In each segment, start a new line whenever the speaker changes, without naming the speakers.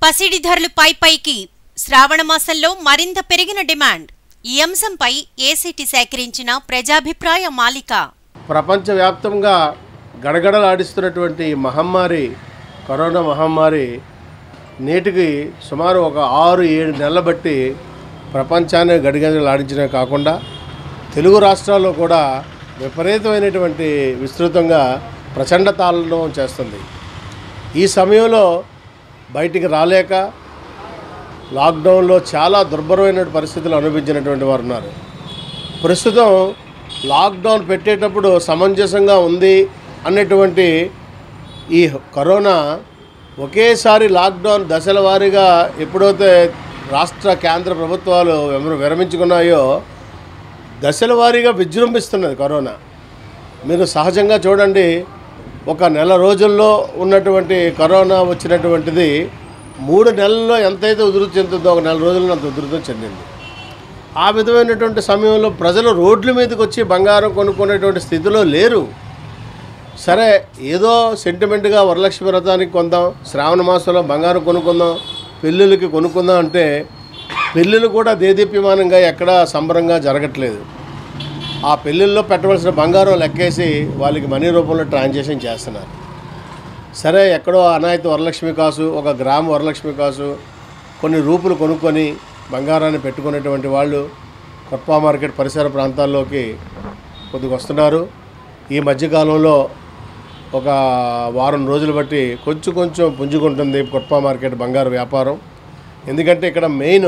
పసిడి ధరలు పైకి శ్రావణ మాసంలో మరింత పెరిగిన డిమాండ్. ఈ అంశంపై ఏసీటీ సేకరించిన ప్రజాభిప్రాయ మాలిక.
ప్రపంచవ్యాప్తంగా గడగడలాడిస్తున్నటువంటి మహమ్మారి కరోనా మహమ్మారి నేటికి సుమారు ఒక 6-7 నెలల బట్టి ప్రపంచాన్ని గడగడలాడించడమే కాకుండా తెలుగు రాష్ట్రాల్లో కూడా విపరీతమైనటువంటి విస్తృతంగా ప్రచండ తాళనం చేస్తుంది. ఈ సమయంలో బయటికి రాలేక లాక్డౌన్లో చాలా దుర్భరమైన పరిస్థితులు అనుభవించినటువంటి వారు ఉన్నారు. ప్రస్తుతం లాక్డౌన్ పెట్టేటప్పుడు సమంజసంగా ఉంది అన్నటువంటి ఈ కరోనా ఒకేసారి లాక్డౌన్ దశల వారీగా ఎప్పుడైతే రాష్ట్ర కేంద్ర ప్రభుత్వాలు విరమించుకున్నాయో దశల వారీగా విజృంభిస్తున్నది కరోనా. మీరు సహజంగా చూడండి, ఒక నెల రోజుల్లో ఉన్నటువంటి కరోనా వచ్చినటువంటిది 3 నెలల్లో ఎంతైతే ఉధృతి చెందుతుందో ఒక నెల రోజుల్లో అంత ఉధృతం చెందింది. ఆ విధమైనటువంటి సమయంలో ప్రజలు రోడ్ల మీదకి వచ్చి బంగారం కొనుక్కునేటువంటి స్థితిలో లేరు. సరే, ఏదో సెంటిమెంట్గా వరలక్ష్మి వ్రతానికి కొందాం, శ్రావణ మాసంలో బంగారం కొనుక్కుందాం, పెళ్ళిళ్ళకి కొనుక్కుందాం అంటే పెళ్ళిళ్ళు కూడా దేదీప్యమానంగా ఎక్కడా సంబరంగా జరగట్లేదు. ఆ పెళ్ళిళ్ళలో పెట్టవలసిన బంగారం లెక్కేసి వాళ్ళకి మనీ రూపంలో ట్రాన్సాక్షన్ చేస్తున్నారు. సరే, ఎక్కడో అనాయత వరలక్ష్మి కాసు, 1 గ్రాము వరలక్ష్మి కాసు, కొన్ని రూపులు కొనుక్కొని బంగారాన్ని పెట్టుకునేటువంటి వాళ్ళు కొత్త మార్కెట్ పరిసర ప్రాంతాల్లోకి కొద్దిగా వస్తున్నారు. ఈ మధ్యకాలంలో ఒక వారం రోజులు బట్టి కొంచెం పుంజుకుంటుంది కొత్త మార్కెట్ బంగారు వ్యాపారం. ఎందుకంటే ఇక్కడ మెయిన్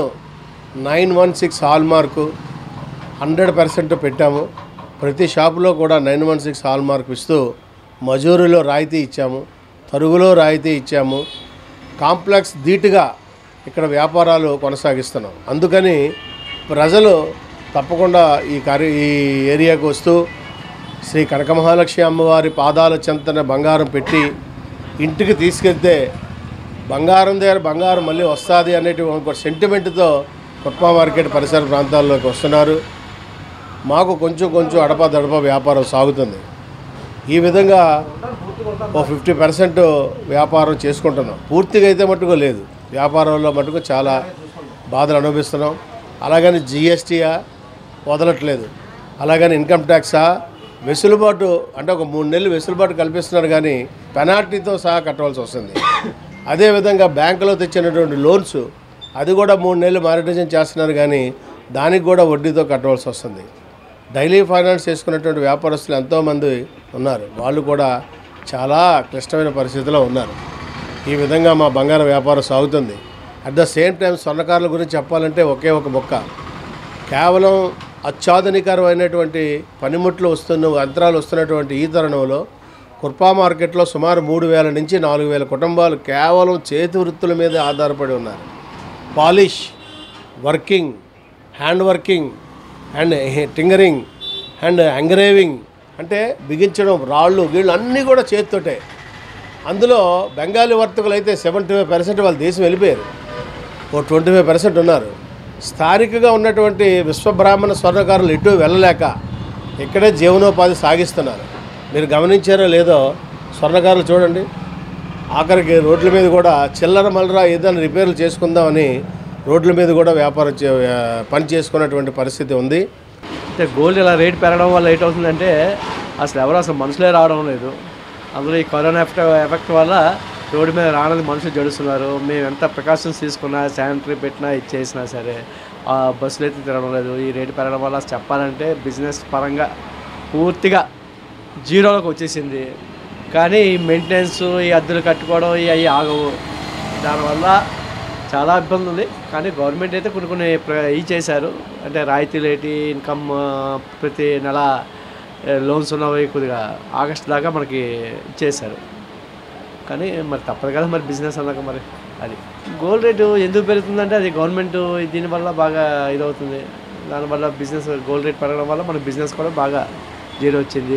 916 హాల్ మార్కు 100% పెట్టాము. ప్రతి షాపులో కూడా 916 హాల్ మార్క్ ఇస్తూ మజూరీలో రాయితీ ఇచ్చాము, తరుగులో రాయితీ ఇచ్చాము. కాంప్లెక్స్ ధీటుగా ఇక్కడ వ్యాపారాలు కొనసాగిస్తున్నాం. అందుకని ప్రజలు తప్పకుండా ఈ ఏరియాకు వస్తూ శ్రీ కనకమహాలక్ష్మి అమ్మవారి పాదాల చెంతన బంగారం పెట్టి ఇంటికి తీసుకెళ్తే బంగారం దగ్గర బంగారం మళ్ళీ వస్తుంది అనేటువంటి ఒక సెంటిమెంట్తో కొత్త మార్కెట్ పరిసర ప్రాంతాల్లోకి వస్తున్నారు. మాకు కొంచెం అడపా వ్యాపారం సాగుతుంది. ఈ విధంగా ఓ 50% వ్యాపారం చేసుకుంటున్నాం. పూర్తిగా అయితే మట్టుకు లేదు, వ్యాపారంలో మటుకు చాలా బాధలు అనుభవిస్తున్నాం. అలాగని జిఎస్టీయా వదలట్లేదు, అలాగని ఇన్కమ్ ట్యాక్సా వెసులుబాటు అంటే ఒక 3 నెలలు వెసులుబాటు కల్పిస్తున్నారు, కానీ పెనాల్టీతో సహా కట్టవలసి వస్తుంది. అదేవిధంగా బ్యాంకులో తెచ్చినటువంటి లోన్స్ అది కూడా 3 నెలలు మానిటైజేషన్ చేస్తున్నారు, కానీ దానికి కూడా వడ్డీతో కట్టవలసి వస్తుంది. డైలీ ఫైనాన్స్ చేసుకున్నటువంటి వ్యాపారస్తులు ఎంతోమంది ఉన్నారు, వాళ్ళు కూడా చాలా క్లిష్టమైన పరిస్థితిలో ఉన్నారు. ఈ విధంగా మా బంగారం వ్యాపారం సాగుతుంది. అట్ ద సేమ్ టైం స్వర్ణకారుల గురించి చెప్పాలంటే ఒకే ఒక మొక్క, కేవలం అత్యాధునికరమైనటువంటి పనిముట్లు యంత్రాలు వస్తున్నటువంటి ఈ తరుణంలో కుర్పా మార్కెట్లో సుమారు 3000 నుంచి 4000 కుటుంబాలు కేవలం చేతి వృత్తుల మీద ఆధారపడి ఉన్నారు. Polish, working, hand working and tinkering and engraving అంటే బిగించడం, రాళ్ళు గీళ్ళు అన్నీ కూడా చేతితోటే. అందులో బెంగాలీ వర్తకులు అయితే 75% వాళ్ళ దేశం వెళ్ళిపోయారు, ఓ 25% ఉన్నారు. స్థానికంగా ఉన్నటువంటి విశ్వబ్రాహ్మణ స్వర్ణకారులు ఎటు వెళ్ళలేక ఇక్కడే జీవనోపాధి సాగిస్తున్నారు. మీరు గమనించారో లేదో, స్వర్ణకారులు చూడండి, ఆఖరికి రోడ్ల మీద కూడా చిల్లర మల్లర ఏదైనా రిపేర్లు చేసుకుందామని రోడ్ల మీద కూడా పని చేసుకున్నటువంటి పరిస్థితి ఉంది.
అంటే గోల్డ్ ఇలా రేట్ పెరగడం వల్ల ఏటవుతుందంటే అసలు మనుషులే రావడం లేదు. అందులో ఈ కరోనా ఎఫెక్ట్ వల్ల రోడ్డు మీద రావడానికి మనుషులు జడుస్తున్నారు. మేము ఎంత ప్రికాషన్స్ తీసుకున్నా, శానిటరీ పెట్టినా, ఇచ్చేసినా సరే బస్సులు అయితే తిరగడం లేదు. ఈ రేటు పెరగడం వల్ల చెప్పాలంటే బిజినెస్ పరంగా పూర్తిగా జీరోలోకి వచ్చేసింది. కానీ ఈ మెయింటెనెన్స్, ఈ అద్దెలు కట్టుకోవడం అవి ఆగవు. దానివల్ల చాలా ఇబ్బంది ఉంది. కానీ గవర్నమెంట్ అయితే కొన్ని చేశారు, అంటే రాయితీలు ఏంటి, ఇన్కమ్ ప్రతి నెల లోన్స్ ఉన్నవి కొద్దిగా ఆగస్టు దాకా మనకి ఇచ్చేశారు. కానీ మరి తప్పదు కదా, మరి బిజినెస్ అన్నాక మరి అది గోల్డ్ రేటు ఎందుకు పెరుగుతుందంటే అది గవర్నమెంట్ దీనివల్ల బాగా ఇదవుతుంది. దానివల్ల బిజినెస్ గోల్డ్ రేట్ పెరగడం వల్ల మన బిజినెస్ కూడా బాగా జీరో వచ్చింది.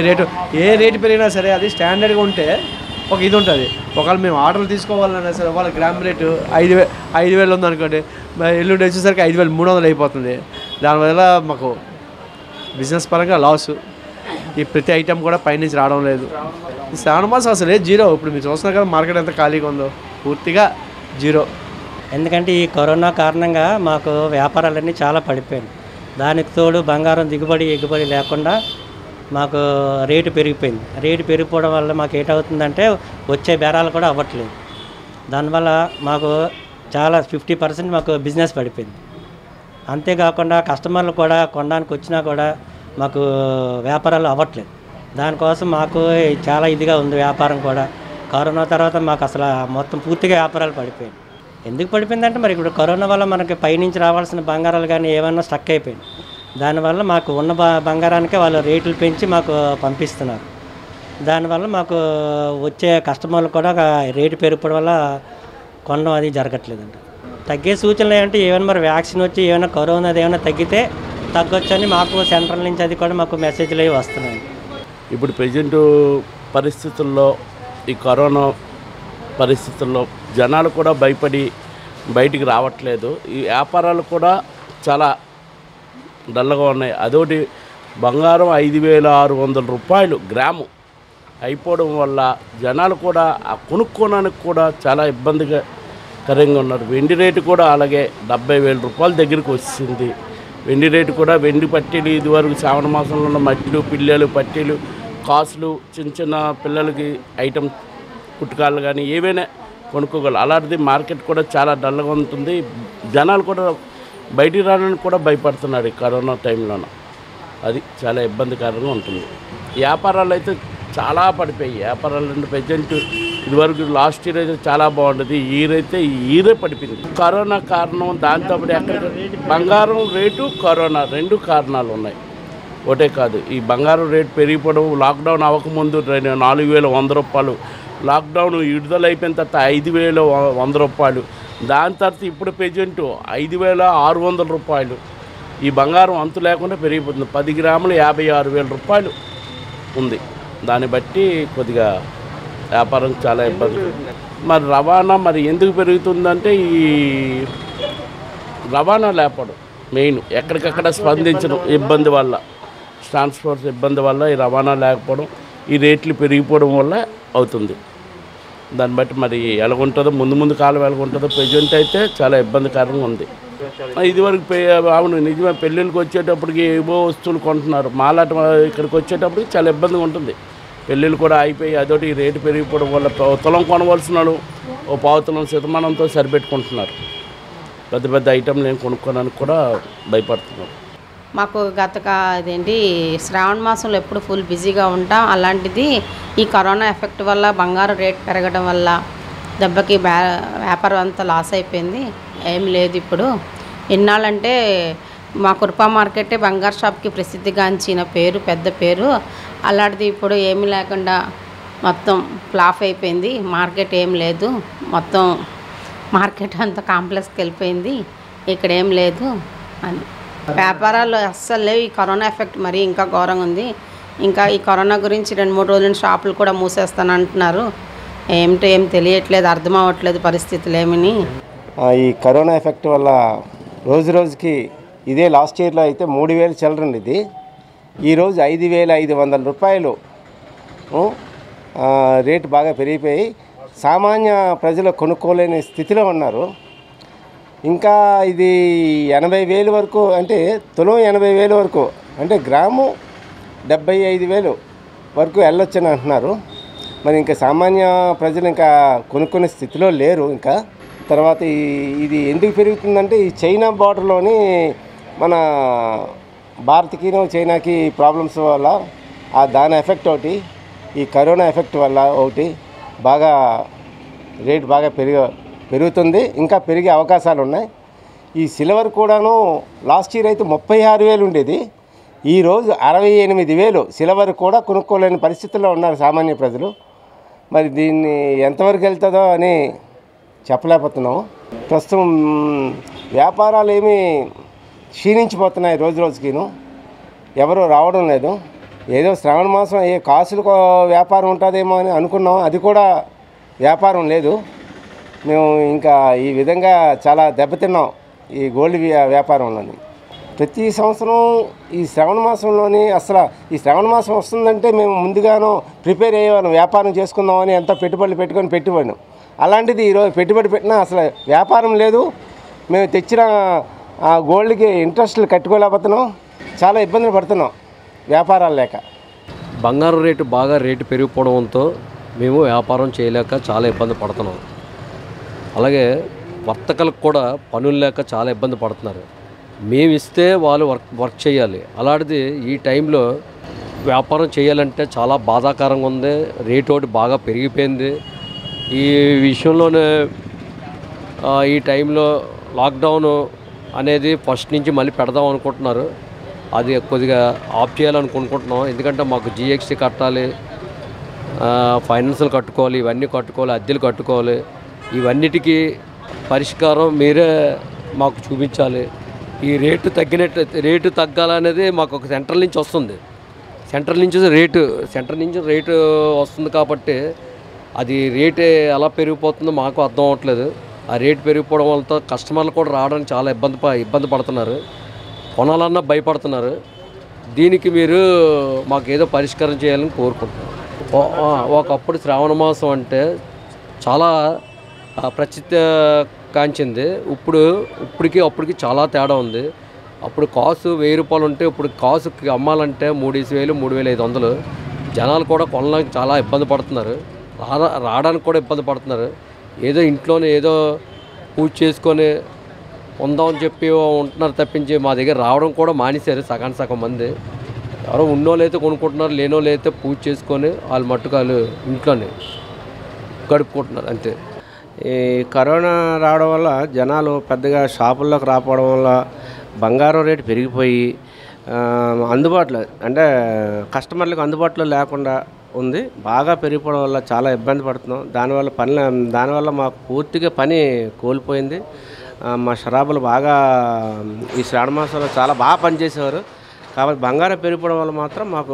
ఏ రేటు పెరిగినా సరే అది స్టాండర్డ్గా ఉంటే ఒక ఇది ఉంటుంది. ఒకవేళ మేము ఆర్డర్లు తీసుకోవాలన్నా సరే వాళ్ళ గ్రామ్ రేటు 5,000 ఉందనుకోండి, ఎల్లుండి వచ్చేసరికి 5,300 అయిపోతుంది. దానివల్ల మాకు బిజినెస్ పరంగా లాసు. ఈ ప్రతి ఐటెం కూడా పైనుంచి రావడం లేదు. ఈ శ్రావణ మాసం అసలే జీరో. ఇప్పుడు మీరు చూస్తున్నారు కదా మార్కెట్ ఎంత ఖాళీగా ఉందో, పూర్తిగా జీరో.
ఎందుకంటే ఈ కరోనా కారణంగా మాకు వ్యాపారాలన్నీ చాలా పడిపోయాయి. దానికి తోడు బంగారం ఎగుబడి లేకుండా మాకు రేటు పెరిగిపోయింది. రేటు పెరిగిపోవడం వల్ల మాకు ఏటవుతుందంటే వచ్చే బేరాలు కూడా అవ్వట్లేదు. దానివల్ల మాకు చాలా 50% మాకు బిజినెస్ పడిపోయింది. అంతేకాకుండా కస్టమర్లు కూడా కొనడానికి వచ్చినా కూడా మాకు వ్యాపారాలు అవ్వట్లేదు. దానికోసం మాకు చాలా ఇదిగా ఉంది వ్యాపారం కూడా. కరోనా తర్వాత మాకు అసలు మొత్తం పూర్తిగా వ్యాపారాలు పడిపోయాయి. ఎందుకు పడిపోయిందంటే మరి ఇప్పుడు కరోనా వల్ల మనకి పైనుంచి రావాల్సిన బంగారాలు కానీ ఏమన్నా స్టక్ అయిపోయింది. దానివల్ల మాకు ఉన్న బంగారానికే వాళ్ళు రేట్లు పెంచి మాకు పంపిస్తున్నారు. దానివల్ల మాకు వచ్చే కస్టమర్లు కూడా రేటు పెరిగిపోవడం వల్ల కొనడం అది జరగట్లేదంట. తగ్గే సూచనలు ఏమంటే ఏమైనా మరి వ్యాక్సిన్ వచ్చి ఏమైనా కరోనాది ఏమైనా తగ్గితే తగ్గొచ్చని మాకు సెంట్రల్ నుంచి అది కూడా మాకు మెసేజ్లు అవి వస్తున్నాయి.
ఇప్పుడు ప్రజెంట్ పరిస్థితుల్లో ఈ కరోనా పరిస్థితుల్లో జనాలు కూడా భయపడి బయటికి రావట్లేదు. ఈ వ్యాపారాలు కూడా చాలా డల్గా ఉన్నాయి. అదొకటి బంగారం 5,600 రూపాయలు గ్రాము అయిపోవడం వల్ల జనాలు కూడా ఆ కొనుక్కోవడానికి కూడా చాలా ఇబ్బందికరంగా ఉన్నారు. వెండి రేటు కూడా అలాగే 70,000 రూపాయల దగ్గరికి వచ్చింది. వెండి రేటు కూడా వెండి పట్టీలు ఇదివరకు శ్రావణ మాసంలో ఉన్న మట్టిలు, పిల్లలు, పట్టీలు, కాసులు, చిన్న చిన్న పిల్లలకి ఐటమ్ పుట్టుకాళ్ళు కానీ ఏవైనా కొనుక్కోగలరు. అలాంటిది మార్కెట్ కూడా చాలా డల్గా ఉంటుంది. జనాలు కూడా బయటికి రావడానికి కూడా భయపడుతున్నారు ఈ కరోనా టైంలోన. అది చాలా ఇబ్బందికరంగా ఉంటుంది. వ్యాపారాలు అయితే చాలా పడిపోయాయి. వ్యాపారాలు అంటే ప్రజెంట్ ఇదివరకు లాస్ట్ ఇయర్ అయితే చాలా బాగుంటుంది. ఈ ఇయర్ అయితే పడిపోయింది. కరోనా కారణం, దాంతోపాటు ఎక్కడ బంగారం రేటు, కరోనా 2 కారణాలు ఉన్నాయి. ఒకటే కాదు, ఈ బంగారం రేటు పెరిగిపోవడం, లాక్డౌన్ అవ్వకముందు 4,100 రూపాయలు, లాక్డౌన్ విడుదల అయిపోయిన తర్వాత 5,100 రూపాయలు, దాని తర్వాత ఇప్పుడు ప్రజెంట్ 5,600 రూపాయలు. ఈ బంగారం అంతు లేకుండా పెరిగిపోతుంది. 10 గ్రాములు 56,000 రూపాయలు ఉంది. దాన్ని బట్టి కొద్దిగా వ్యాపారం చాలా ఇబ్బంది. మరి రవాణా మరి ఎందుకు పెరుగుతుందంటే ఈ రవాణా లేపడం మెయిన్. ఎక్కడికక్కడ స్పందించడం ఇబ్బంది వల్ల, ట్రాన్స్పోర్ట్ ఇబ్బంది వల్ల ఈ రవాణా లేకపోవడం, ఈ రేట్లు పెరిగిపోవడం వల్ల అవుతుంది. దాన్ని బట్టి మరి ఎలాగుంటుందో, ముందు కాలం ఎలాగుంటుందో ప్రజెంట్ అయితే చాలా ఇబ్బందికరంగా ఉంది. ఇదివరకు అవును నిజమే, పెళ్ళిళ్ళకి వచ్చేటప్పటికి ఏవో వస్తువులు కొంటున్నారు. మాలాట ఇక్కడికి వచ్చేటప్పటికి చాలా ఇబ్బందిగా ఉంటుంది. పెళ్ళిళ్ళు కూడా అయిపోయి అదొకటి రేటు పెరిగిపోవడం వల్ల తులం కొనవలసిన వాళ్ళు ఓ పావుతులం శతమానంతో సరిపెట్టుకుంటున్నారు. పెద్ద పెద్ద ఐటెంలు ఏం కొనుక్కోవడానికి కూడా భయపడుతున్నారు.
మాకు అదేంటి శ్రావణ మాసంలో ఎప్పుడు ఫుల్ బిజీగా ఉంటాం. అలాంటిది ఈ కరోనా ఎఫెక్ట్ వల్ల బంగారం రేట్ పెరగడం వల్ల దెబ్బకి వ్యాపారం అంతా లాస్ అయిపోయింది. ఏం లేదు ఇప్పుడు. ఇన్నాళ్ళంటే మా కృపా మార్కెటే బంగారు షాప్కి ప్రసిద్ధిగాంచిన పేరు, పెద్ద పేరు. అలాంటిది ఇప్పుడు ఏమీ లేకుండా మొత్తం ఫ్లాప్ అయిపోయింది. మార్కెట్ ఏం లేదు, మొత్తం మార్కెట్ అంతా కాంప్లెక్స్కి వెళ్ళిపోయింది. ఇక్కడ ఏం లేదు అని వ్యాపారాలు అస్సలు లేవు. ఈ కరోనా ఎఫెక్ట్ మరీ ఇంకా ఘోరంగా ఉంది. ఇంకా ఈ కరోనా గురించి 2-3 రోజుల షాపులు కూడా మూసేస్తాను అంటున్నారు. ఏమిటో ఏం తెలియట్లేదు, అర్థం అవ్వట్లేదు పరిస్థితులు ఏమని.
ఈ కరోనా ఎఫెక్ట్ వల్ల రోజుకి ఇదే లాస్ట్ ఇయర్లో అయితే 3,000 చిల్లరండి. ఇది ఈరోజు 5,500 రూపాయలు రేటు బాగా పెరిగిపోయి సామాన్య ప్రజలు కొనుక్కోలేని స్థితిలో ఉన్నారు. ఇంకా ఇది 80,000 వరకు, అంటే తులం 80,000 వరకు, అంటే గ్రాము 75,000 వరకు వెళ్ళొచ్చని అంటున్నారు. మరి ఇంకా సామాన్య ప్రజలు ఇంకా కొనుక్కునే స్థితిలో లేరు. ఇంకా తర్వాత ఇది ఎందుకు పెరుగుతుందంటే ఈ చైనా బార్డర్లోని మన భారత్కి చైనాకి ప్రాబ్లమ్స్ వల్ల దాని ఎఫెక్ట్ ఒకటి, ఈ కరోనా ఎఫెక్ట్ వల్ల ఒకటి బాగా రేట్ బాగా పెరుగుతుంది. ఇంకా పెరిగే అవకాశాలు ఉన్నాయి. ఈ సిల్వర్ కూడాను లాస్ట్ ఇయర్ అయితే 36,000 ఉండేది. ఈరోజు 68,000 సిల్వర్ కూడా కొనుక్కోలేని పరిస్థితుల్లో ఉన్నారు సామాన్య ప్రజలు. మరి దీన్ని ఎంతవరకు వెళ్తుందో అని చెప్పలేకపోతున్నాము. ప్రస్తుతం వ్యాపారాలు ఏమీ క్షీణించిపోతున్నాయి రోజుకిను. ఎవరు రావడం లేదు. ఏదో శ్రావణ మాసం ఏ కాసులకు వ్యాపారం ఉంటుందేమో అని అనుకున్నాం, అది కూడా వ్యాపారం లేదు. మేము ఇంకా ఈ విధంగా చాలా దెబ్బతిన్నాం ఈ గోల్డ్ వ్యాపారంలోని. ప్రతి సంవత్సరం ఈ శ్రావణ మాసంలోని అసలు ఈ శ్రావణ మాసం వస్తుందంటే మేము ముందుగానో ప్రిపేర్ అయ్యేవాళ్ళం, వ్యాపారం చేసుకుందామని ఎంతో పెట్టుబడులు పెట్టుకొని పెట్టివాళ్ళం.
అలాంటిది ఈరోజు పెట్టుబడి పెట్టినా అసలు వ్యాపారం లేదు. మేము తెచ్చిన ఆ గోల్డ్కి ఇంట్రెస్ట్లు కట్టుకోలేకపోతున్నాం. చాలా ఇబ్బందులు పడుతున్నాం వ్యాపారాలు లేక.
బంగారం బాగా రేటు పెరిగిపోవడంతో మేము వ్యాపారం చేయలేక చాలా ఇబ్బంది పడుతున్నాం. అలాగే వర్తకులకు కూడా పనులు లేక చాలా ఇబ్బంది పడుతున్నారు. మేము ఇస్తే వాళ్ళు వర్క్ చేయాలి. అలాంటిది ఈ టైంలో వ్యాపారం చేయాలంటే చాలా బాధాకరంగా ఉంది. రేటు ఒకటి బాగా పెరిగిపోయింది. ఈ విషయంలోనే ఈ టైంలో లాక్డౌన్ అనేది ఫస్ట్ నుంచి మళ్ళీ పెడదాం అనుకుంటున్నారు. అది కొద్దిగా ఆఫ్ చేయాలనుకుంటున్నాం. ఎందుకంటే మాకు జిఎస్టీ కట్టాలి, ఫైనాన్షియల్ కట్టుకోవాలి, ఇవన్నీ కట్టుకోవాలి, అద్దెలు కట్టుకోవాలి. ఇవన్నిటికీ పరిష్కారం మీరే మాకు చూపించాలి. ఈ రేటు తగ్గాలనేది మాకు ఒక సెంట్రల్ నుంచి వస్తుంది. సెంట్రల్ నుంచి రేటు వస్తుంది కాబట్టి అది రేటు ఎలా పెరిగిపోతుందో మాకు అర్థం అవ్వట్లేదు. ఆ రేటు పెరిగిపోవడం వల్ల కస్టమర్లు కూడా రావడానికి చాలా ఇబ్బంది పడుతున్నారు. కొనాలన్నా భయపడుతున్నారు. దీనికి మీరు మాకు ఏదో పరిష్కారం చేయాలని కోరుకుంటున్నాను. ఒకప్పుడు శ్రావణ మాసం అంటే చాలా ప్రసిద్ధ కాంచింది. అప్పటికి చాలా తేడా ఉంది. అప్పుడు కాసు 1000 రూపాయలు ఉంటే ఇప్పుడు కాసుకి అమ్మాలంటే 3000, 3500. జనాలు కూడా కొనడానికి చాలా ఇబ్బంది పడుతున్నారు. రావడానికి కూడా ఇబ్బంది పడుతున్నారు. ఏదో ఇంట్లోనే ఏదో పూజ చేసుకొని ఉందామని చెప్పి ఉంటున్నారు తప్పించి మా దగ్గర రావడం కూడా మానేశారు సగం మంది. ఎవరో ఉన్నోళ్ళు అయితే కొనుక్కుంటున్నారు, లేనోళ్ళు అయితే పూజ చేసుకొని వాళ్ళు మట్టుకాలు ఇంట్లోనే గడుపుకుంటున్నారు అంతే.
ఈ కరోనా రావడం వల్ల జనాలు పెద్దగా షాపుల్లోకి రాకపోవడం వల్ల బంగారం రేటు పెరిగిపోయి అందుబాటులో అంటే కస్టమర్లకు అందుబాటులో లేకుండా ఉంది. బాగా పెరిగిపోవడం వల్ల చాలా ఇబ్బంది పడుతున్నాం. దానివల్ల మాకు పూర్తిగా పని కోల్పోయింది. మా షరాబులు బాగా ఈ శ్రావణ మాసంలో చాలా బాగా పనిచేసేవారు. కాబట్టి బంగారం పెరిగిపోవడం వల్ల మాత్రం మాకు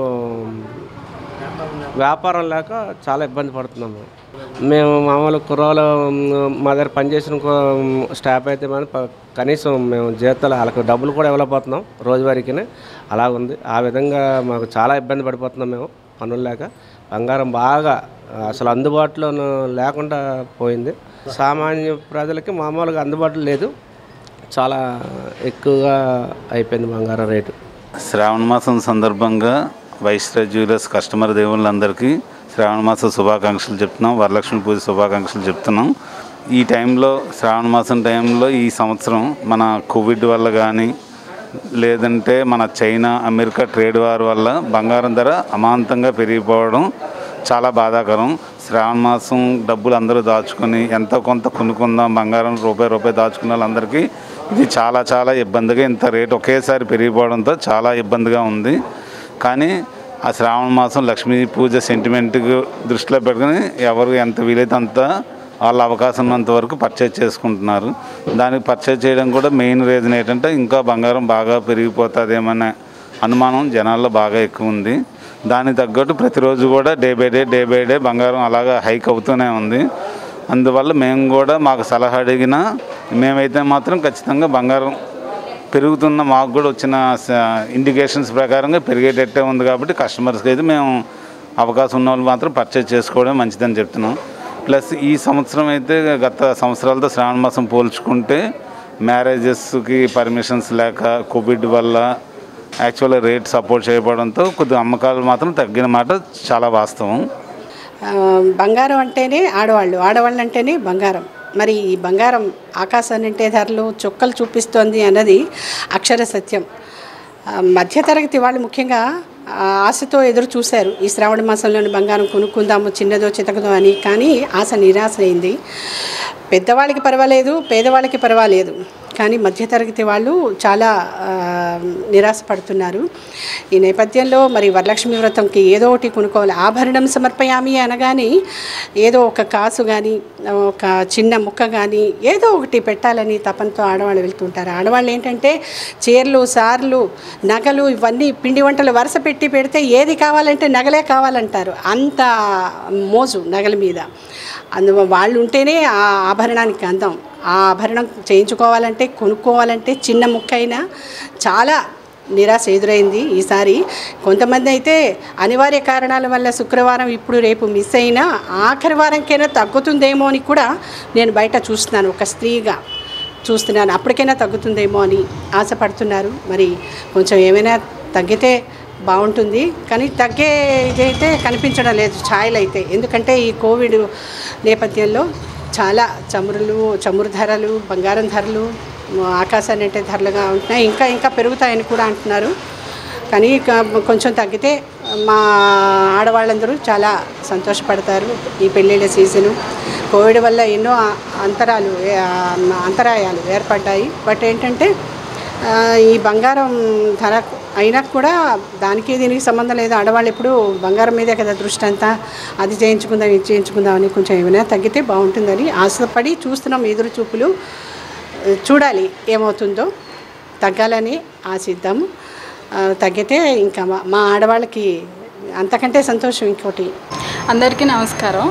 వ్యాపారం లేక చాలా ఇబ్బంది పడుతున్నాము. మేము మామూలు కుర్రాలు మా దగ్గర పనిచేసిన స్టాఫ్ అయితే కనీసం మేము జీతాలు వాళ్ళకి డబ్బులు కూడా ఇవ్వలేకపోతున్నాం రోజువారీకి. అలాగుంది. ఆ విధంగా మాకు చాలా ఇబ్బంది పడిపోతున్నాం మేము పనులు లేక. బంగారం బాగా అసలు అందుబాటులో లేకుండా పోయింది. సామాన్య ప్రజలకి మామూలుగా అందుబాటులో లేదు. చాలా ఎక్కువగా అయిపోయింది బంగారం రేటు.
శ్రావణ మాసం సందర్భంగా వైశ్ర జ్యువెలర్స్ కస్టమర్ దేవుళ్ళందరికీ శ్రావణ మాసం శుభాకాంక్షలు చెప్తున్నాం. వరలక్ష్మి పూజ శుభాకాంక్షలు చెప్తున్నాం. ఈ టైంలో శ్రావణ మాసం టైంలో ఈ సంవత్సరం మన కోవిడ్ వల్ల కానీ లేదంటే మన చైనా అమెరికా ట్రేడ్ వార్ వల్ల బంగారం ధర అమాంతంగా పెరిగిపోవడం చాలా బాధాకరం. శ్రావణ మాసం డబ్బులు అందరూ దాచుకొని ఎంతో కొంత కొనుక్కుందాం బంగారం రూపాయి దాచుకున్న వాళ్ళందరికీ ఇది చాలా ఇబ్బందిగా ఇంత రేటు ఒకేసారి పెరిగిపోవడంతో చాలా ఇబ్బందిగా ఉంది. కానీ ఆ శ్రావణ మాసం లక్ష్మీ పూజ సెంటిమెంట్కి దృష్టిలో పెట్టుకుని ఎవరు ఎంత వీలైతే అంత వాళ్ళ అవకాశం ఉన్నంత వరకు పర్చేజ్ చేసుకుంటున్నారు. దానికి పర్చేజ్ చేయడం కూడా మెయిన్ రీజన్ ఏంటంటే ఇంకా బంగారం బాగా పెరిగిపోతుందేమనే అనుమానం జనాల్లో బాగా ఎక్కువ ఉంది. దానికి తగ్గట్టు ప్రతిరోజు కూడా డే బై డే బంగారం అలాగా హైక్ అవుతూనే ఉంది. అందువల్ల మేము కూడా మాకు సలహా అడిగినా మేమైతే మాత్రం ఖచ్చితంగా బంగారం పెరుగుతున్న మాకు కూడా వచ్చిన ఇండికేషన్స్ ప్రకారంగా పెరిగేటట్టే ఉంది. కాబట్టి కస్టమర్స్కి అయితే మేము అవకాశం ఉన్న వాళ్ళు మాత్రం పర్చేజ్ చేసుకోవడం మంచిదని చెప్తున్నాం. ప్లస్ ఈ సంవత్సరం అయితే గత సంవత్సరాలతో శ్రావణ మాసం పోల్చుకుంటే మ్యారేజెస్కి పర్మిషన్స్ లేక కోవిడ్ వల్ల యాక్చువల్గా రేట్ సపోర్ట్ చేయబడంతో కొద్దిగా అమ్మకాలు మాత్రం తగ్గిన మాట చాలా వాస్తవం.
బంగారం అంటేనే ఆడవాళ్ళు అంటేనే బంగారం. మరి ఈ బంగారం ఆకాశాన్ని అంటే ధరలు చుక్కలు చూపిస్తోంది అన్నది అక్షర సత్యం. మధ్యతరగతి వాళ్ళు ముఖ్యంగా ఆశతో ఎదురు చూశారు ఈ శ్రావణ మాసంలోని బంగారం కొనుక్కుందాము చిన్నదో చితకదో అని. కానీ ఆశ నిరాశ అయింది. పెద్దవాళ్ళకి పర్వాలేదు, పేదవాళ్ళకి పర్వాలేదు, కానీ మధ్యతరగతి వాళ్ళు చాలా నిరాశపడుతున్నారు. ఈ నేపథ్యంలో మరి వరలక్ష్మి వ్రతంకి ఏదో ఒకటి కొనుక్కోవాలి. ఆభరణం సమర్పయామి అనగానే ఏదో ఒక కాసు కానీ ఒక చిన్న ముక్క కానీ ఏదో ఒకటి పెట్టాలని తపనతో ఆడవాళ్ళు వెళ్తుంటారు. ఆడవాళ్ళు ఏంటంటే చీరలు, సార్లు, నగలు ఇవన్నీ పిండి వంటలు వరుస పెడితే ఏది కావాలంటే నగలే కావాలంటారు. అంత మోజు నగల మీద. వాళ్ళు ఉంటేనే ఆ ఆభరణానికి అందం. ఆ ఆభరణం చేయించుకోవాలంటే కొనుక్కోవాలంటే చిన్న ముక్క అయినా చాలా నిరాశ ఎదురైంది ఈసారి. కొంతమంది అయితే అనివార్య కారణాల వల్ల శుక్రవారం ఇప్పుడు రేపు మిస్ అయినా ఆఖరి వారంకైనా తగ్గుతుందేమో అని కూడా నేను బయట చూస్తున్నాను, ఒక స్త్రీగా చూస్తున్నాను. అప్పటికైనా తగ్గుతుందేమో అని ఆశపడుతున్నారు. మరి కొంచెం ఏమైనా తగ్గితే బాగుంటుంది, కానీ తగ్గే ఇదైతే కనిపించడం లేదు ఛాయలు అయితే. ఎందుకంటే ఈ కోవిడ్ నేపథ్యంలో చాలా చమురు ధరలు, బంగారం ధరలు ఆకాశాన్ని అంటే ధరలుగా ఉంటున్నాయి. ఇంకా పెరుగుతాయని కూడా అంటున్నారు. కానీ కొంచెం తగ్గితే మా ఆడవాళ్ళందరూ చాలా సంతోషపడతారు. ఈ పెళ్ళిళ్ళ సీజను కోవిడ్ వల్ల ఎన్నో అంతరాయాలు ఏర్పడ్డాయి. బట్ ఏంటంటే ఈ బంగారం ధర అయినా కూడా దానికి దీనికి సంబంధం లేదు. ఆడవాళ్ళు ఎప్పుడు బంగారం మీదే కదా దృష్టి అంతా. అది చేయించుకుందాం ఇది చేయించుకుందాం అని కొంచెం ఏమైనా తగ్గితే బాగుంటుందని ఆశపడి చూస్తున్నాం. ఎదురు చూపులు చూడాలి ఏమవుతుందో. తగ్గాలని ఆశిద్దాము. తగ్గితే ఇంకా మా ఆడవాళ్ళకి అంతకంటే సంతోషం ఇంకోటి.
అందరికీ నమస్కారం.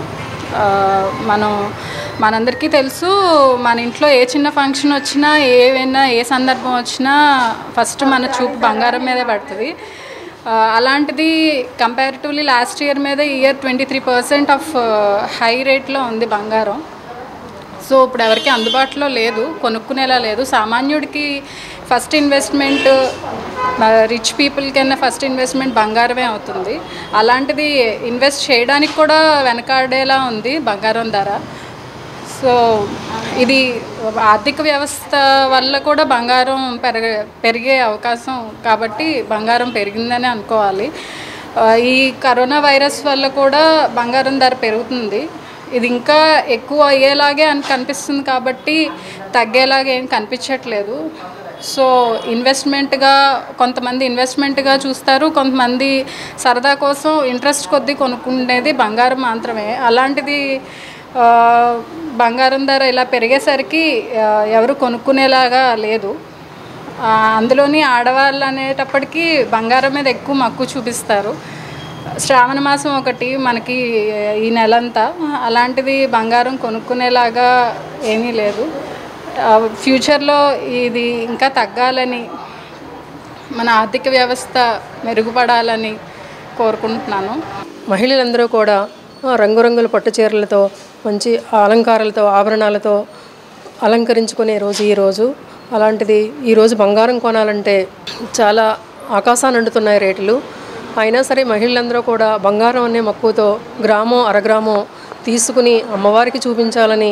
మనందరికీ తెలుసు, మన ఇంట్లో ఏ చిన్న ఫంక్షన్ వచ్చినా ఏ సందర్భం వచ్చినా ఫస్ట్ మన చూపు బంగారం మీదే పడుతుంది. అలాంటిది కంపారిటివ్లీ లాస్ట్ ఇయర్ మీద ఈ ఇయర్ 23% ఆఫ్ హై రేట్లో ఉంది బంగారం. సో ఇప్పుడు ఎవరికి అందుబాటులో లేదు, కొనుక్కునేలా లేదు. సామాన్యుడికి ఫస్ట్ ఇన్వెస్ట్మెంట్, రిచ్ పీపుల్ కన్నా ఫస్ట్ ఇన్వెస్ట్మెంట్ బంగారమే అవుతుంది. అలాంటిది ఇన్వెస్ట్ చేయడానికి కూడా వెనకాడేలా ఉంది బంగారం ధర. సో ఇది ఆర్థిక వ్యవస్థ వల్ల కూడా బంగారం పెరిగే అవకాశం, కాబట్టి బంగారం పెరిగిందని అనుకోవాలి. ఈ కరోనా వైరస్ వల్ల కూడా బంగారం ధర పెరుగుతుంది. ఇది ఇంకా ఎక్కువ అయ్యేలాగే అని కనిపిస్తుంది, కాబట్టి తగ్గేలాగే ఏం కనిపించట్లేదు. సో కొంతమంది ఇన్వెస్ట్మెంట్గా చూస్తారు, కొంతమంది సరదా కోసం ఇంట్రెస్ట్ కొద్దీ కొనుక్కునేది బంగారం మాత్రమే. అలాంటిది బంగారం ధర ఇలా పెరిగేసరికి ఎవరు కొనుక్కునేలాగా లేదు. అందులోని ఆడవాళ్ళు అనేటప్పటికీ బంగారం మీద ఎక్కువ మక్కువ చూపిస్తారు. శ్రావణ మాసం ఒకటి మనకి ఈ నెలంతా, అలాంటిది బంగారం కొనుక్కునేలాగా ఏమీ లేదు. ఫ్యూచర్లో ఇది ఇంకా తగ్గాలని, మన ఆర్థిక వ్యవస్థ మెరుగుపడాలని కోరుకుంటున్నాను.
మహిళలందరూ కూడా రంగురంగుల పట్టు చీరలతో, మంచి అలంకారాలతో, ఆభరణాలతో అలంకరించుకునే రోజు ఈరోజు. అలాంటిది ఈరోజు బంగారం కొనాలంటే చాలా ఆకాశాన్ని అంటున్నాయి రేట్లు. అయినా సరే మహిళలందరూ కూడా బంగారం అనే మక్కువతో గ్రామం అరగ్రామం తీసుకుని అమ్మవారికి చూపించాలని,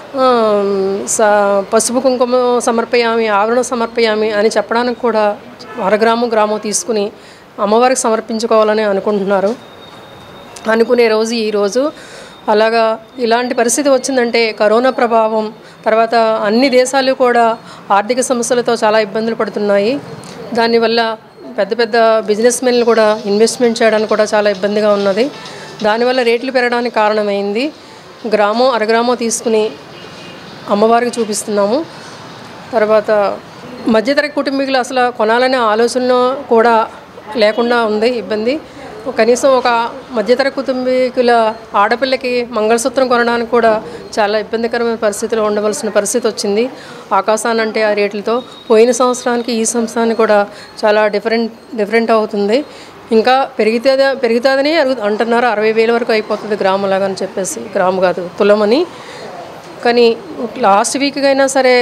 పసుపు కుంకుమ సమర్పయామి, ఆవరణ సమర్పయామి అని చెప్పడానికి కూడా గ్రామం తీసుకుని అమ్మవారికి సమర్పించుకోవాలని అనుకునే రోజు ఈరోజు. అలాగా ఇలాంటి పరిస్థితి వచ్చిందంటే కరోనా ప్రభావం తర్వాత అన్ని దేశాలు కూడా ఆర్థిక సమస్యలతో చాలా ఇబ్బందులు పడుతున్నాయి. దానివల్ల పెద్ద పెద్ద బిజినెస్ మెన్లు కూడా ఇన్వెస్ట్మెంట్ చేయడానికి కూడా చాలా ఇబ్బందిగా ఉన్నది. దానివల్ల రేట్లు పెరగడానికి కారణమైంది. గ్రామం అరగ్రామం తీసుకుని అమ్మవారికి చూపిస్తున్నాము. తర్వాత మధ్యతరగతి కుటుంబీకులు అసలు కొనాలనే ఆలోచన కూడా లేకుండా ఉంది ఇబ్బంది. కనీసం ఒక మధ్యతరగతి కుటుంబీకుల ఆడపిల్లకి మంగళసూత్రం కొనడానికి కూడా చాలా ఇబ్బందికరమైన పరిస్థితిలో ఉండవలసిన పరిస్థితి వచ్చింది. ఆకాశాన్ని అంటే ఆ రేట్లతో పోయిన సంవత్సరానికి ఈ సంవత్సరానికి కూడా చాలా డిఫరెంట్ అవుతుంది. ఇంకా పెరుగుతుందని అంటున్నారు. 60,000 వరకు అయిపోతుంది గ్రాములాగా అని చెప్పేసి, గ్రాము కాదు తులమని. కానీ లాస్ట్ వీక్ అయినా సరే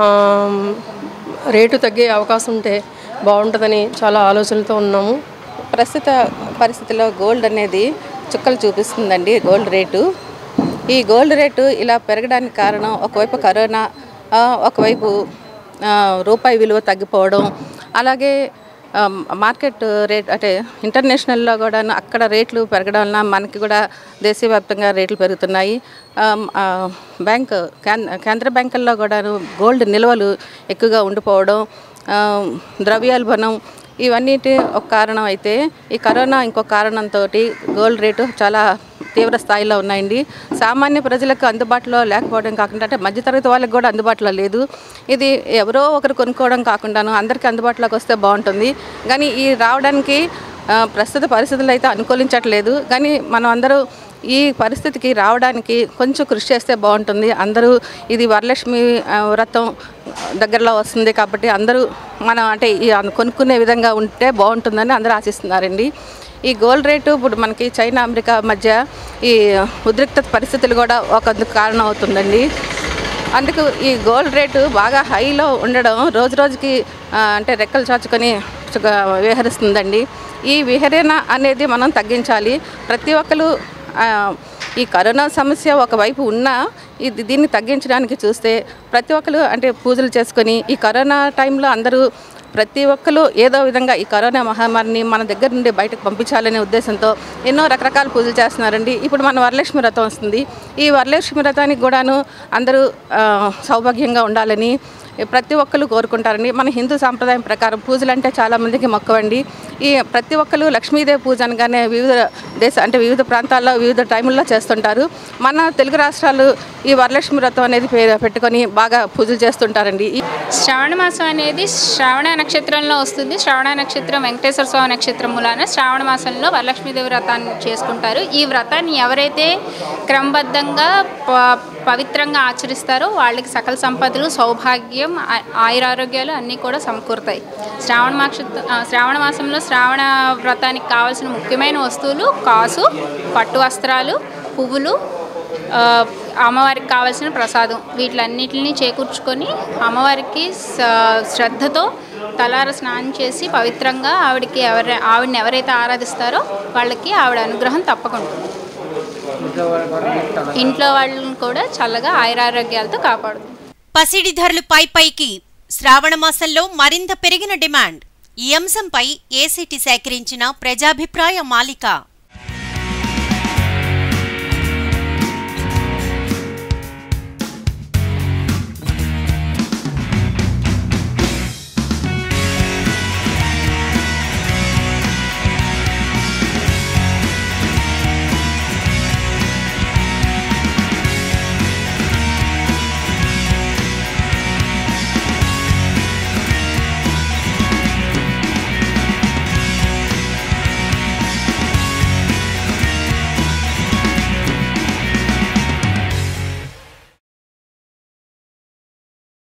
రేటు తగ్గే అవకాశం ఉంటే బాగుంటుందని చాలా ఆలోచనలతో ఉన్నాము.
ప్రస్తుత పరిస్థితిలో గోల్డ్ అనేది చుక్కలు చూపిస్తుందండి. గోల్డ్ రేటు, ఈ గోల్డ్ రేటు ఇలా పెరగడానికి కారణం ఒకవైపు కరోనా, ఒకవైపు రూపాయి విలువ తగ్గిపోవడం, అలాగే మార్కెట్ రేట్ అంటే ఇంటర్నేషనల్లో కూడా అక్కడ రేట్లు పెరగడం వలన మనకి కూడా దేశవ్యాప్తంగా రేట్లు పెరుగుతున్నాయి. కేంద్ర బ్యాంకుల్లో కూడా గోల్డ్ నిల్వలు ఎక్కువగా ఉండిపోవడం, ద్రవ్యోల్బణం ఇవన్నిటి ఒక కారణం అయితే, ఈ కరోనా ఇంకొక కారణంతో గోల్డ్ రేటు చాలా తీవ్ర స్థాయిలో ఉన్నాయండి. సామాన్య ప్రజలకు అందుబాటులో లేకపోవడం కాకుండా, అంటే మధ్యతరగతి వాళ్ళకి కూడా అందుబాటులో లేదు. ఇది ఎవరో ఒకరు కొనుక్కోవడం కాకుండాను అందరికీ అందుబాటులోకి వస్తే బాగుంటుంది. కానీ ఈ రావడానికి ప్రస్తుత పరిస్థితులు అయితే అనుకూలించట్లేదు. కానీ మనం అందరూ ఈ పరిస్థితికి రావడానికి కొంచెం కృషి చేస్తే బాగుంటుంది. అందరూ ఇది వరలక్ష్మి వ్రతం దగ్గరలో వస్తుంది కాబట్టి అందరూ మనం అంటే కొనుక్కునే విధంగా ఉంటే బాగుంటుందని అందరూ ఆశిస్తున్నారండి. ఈ గోల్డ్ రేటు ఇప్పుడు మనకి చైనా అమెరికా మధ్య ఈ ఉద్రిక్త పరిస్థితులు కూడా ఒక కారణం అవుతుందండి. అందుకు ఈ గోల్డ్ రేటు బాగా హైలో ఉండడం రోజు రోజుకి అంటే రెక్కలు చాచుకొని విహరిస్తుందండి. ఈ విహరణ అనేది మనం తగ్గించాలి. ప్రతి ఒక్కరు ఈ కరోనా సమస్య ఒకవైపు ఉన్నా దీన్ని తగ్గించడానికి చూస్తే ప్రతి ఒక్కరు అంటే పూజలు చేసుకొని ఈ కరోనా టైంలో అందరూ ప్రతి ఒక్కరు ఏదో విధంగా ఈ కరోనా మహమ్మారిని మన దగ్గర నుండి బయటకు పంపించాలనే ఉద్దేశంతో ఎన్నో రకరకాల పూజలు చేస్తున్నారండి. ఇప్పుడు మన వరలక్ష్మి వ్రతం వస్తుంది. ఈ వరలక్ష్మి వ్రతానికి కూడాను అందరూ సౌభాగ్యంగా ఉండాలని ప్రతి ఒక్కరు కోరుకుంటారండి. మన హిందూ సాంప్రదాయం ప్రకారం పూజలు అంటే చాలామందికి మొక్కవండి. ఈ ప్రతి ఒక్కరు లక్ష్మీదేవి పూజ అనగానే వివిధ ప్రాంతాల్లో వివిధ టైముల్లో చేస్తుంటారు. మన తెలుగు రాష్ట్రాలు ఈ వరలక్ష్మి వ్రతం అనేది పెట్టుకొని బాగా పూజలు చేస్తుంటారండి.
శ్రావణ మాసం అనేది శ్రావణ నక్షత్రంలో వస్తుంది. శ్రావణ నక్షత్రం వెంకటేశ్వర స్వామి నక్షత్రం మూలాన శ్రావణ మాసంలో వరలక్ష్మీదేవి వ్రతాన్ని చేసుకుంటారు. ఈ వ్రతాన్ని ఎవరైతే క్రమబద్ధంగా పవిత్రంగా ఆచరిస్తారో వాళ్ళకి సకల సంపదలు, సౌభాగ్యం, ఆయురారోగ్యాలు అన్నీ కూడా సమకూరుతాయి. శ్రావణ మాసంలో శ్రావణ వ్రతానికి కావాల్సిన ముఖ్యమైన వస్తువులు కాసు, పట్టు వస్త్రాలు, పువ్వులు, అమ్మవారికి కావాల్సిన ప్రసాదం వీటిలన్నిటిని చేకూర్చుకొని అమ్మవారికి శ్రద్ధతో తలార స్నానం చేసి పవిత్రంగా ఆవిడని ఎవరైతే ఆరాధిస్తారో వాళ్ళకి ఆవిడ అనుగ్రహం తప్పకుండా ఇంట్లో వాళ్ళని కూడా చల్లగా ఆయురారోగ్యాలతో కాపాడుతుంది.
పసిడి ధరలు పైకి శ్రావణ మాసంలో మరింత పెరిగిన డిమాండ్. ఈ అంశంపై ఏసీటీ సేకరించిన ప్రజాభిప్రాయ మాలిక.